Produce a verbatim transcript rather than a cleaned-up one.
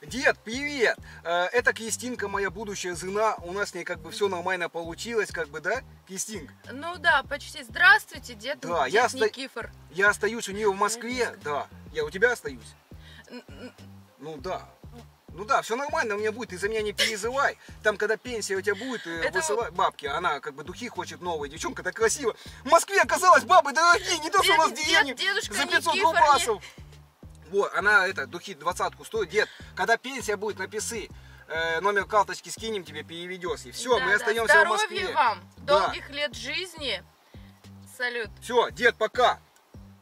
Дед, привет! Э, Это Кристинка, моя будущая жена. У нас с ней как бы все нормально получилось, как бы, да, Кристинка? Ну да, почти. Здравствуйте, дед, Да, дед я оста- Никифор. Я остаюсь у нее в Москве, да. Я у тебя остаюсь? Ну да. Ну да, все нормально у меня будет, ты за меня не переживай. Там, когда пенсия у тебя будет, э, Это- высылай бабки, она как бы духи хочет новые, девчонка так красиво. В Москве оказалась бабы дорогие, не то, что у нас в Дед- деревне дедушка за пятьсот Никифор, рубасов. Вот, она, это, духи двадцатку стоит. Дед, когда пенсия будет, напиши, э, номер карточки скинем, тебе переведешь. И все, Да, мы да. остаемся в Здоровья Москве. вам, Да. долгих лет жизни. Салют. Все, дед, пока.